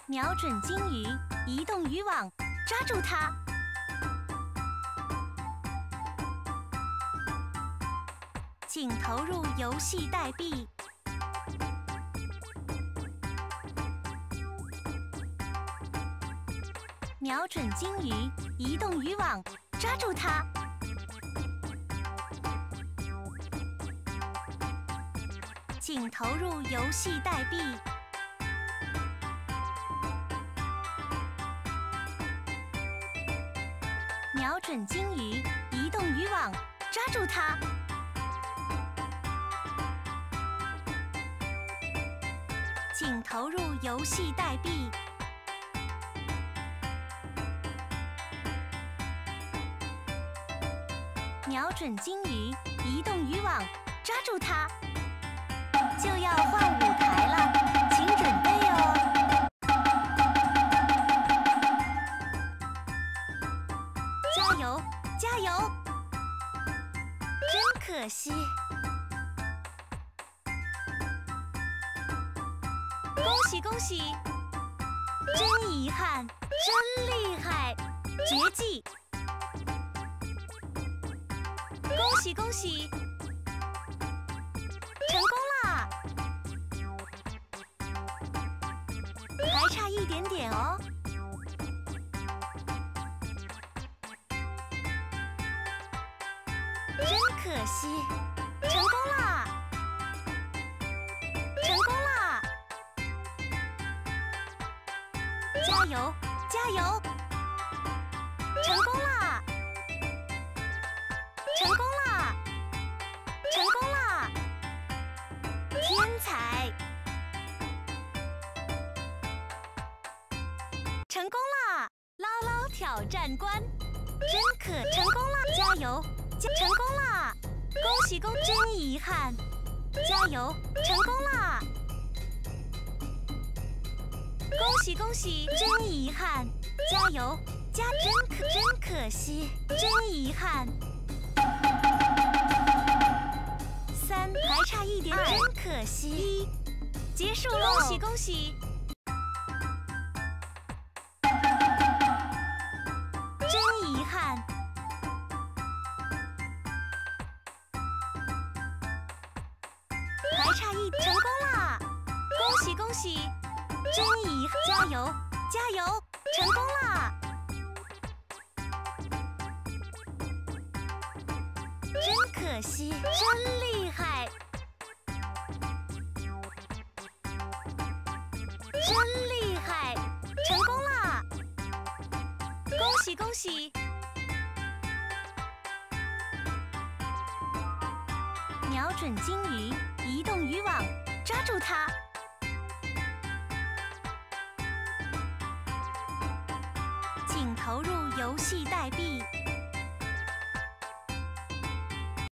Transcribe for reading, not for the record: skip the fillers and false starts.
瞄准金鱼，移动渔网，抓住它！请投入游戏代币。瞄准金鱼，移动渔网，抓住它！请投入游戏代币。瞄准金鱼，移动渔网，抓住它！请投入游戏代币。瞄准金鱼，移动渔网，抓住它！就要换舞台了，请准备哦！加油，加油！真可惜。恭喜恭喜！真遗憾，真厉害，绝技！恭喜恭喜！成功啦！还差一点点哦。真可惜，成功啦！成功啦！加油，加油！成功啦！成功啦！成功啦！天才！成功啦！捞捞挑战关，成功啦！加油！成功啦！恭喜恭！真遗憾！加油！成功啦！恭喜恭喜！真遗憾！加油！真可惜！真遗憾！3，还差一点，真可惜！结束喽！恭喜恭喜！真遗憾！还差一，成功啦！恭喜恭喜！真遗憾！加油加油！成功啦！真可惜，真厉害，真厉害，成功啦！恭喜恭喜！瞄准金鱼，移动渔网，抓住它！请投入游戏代币。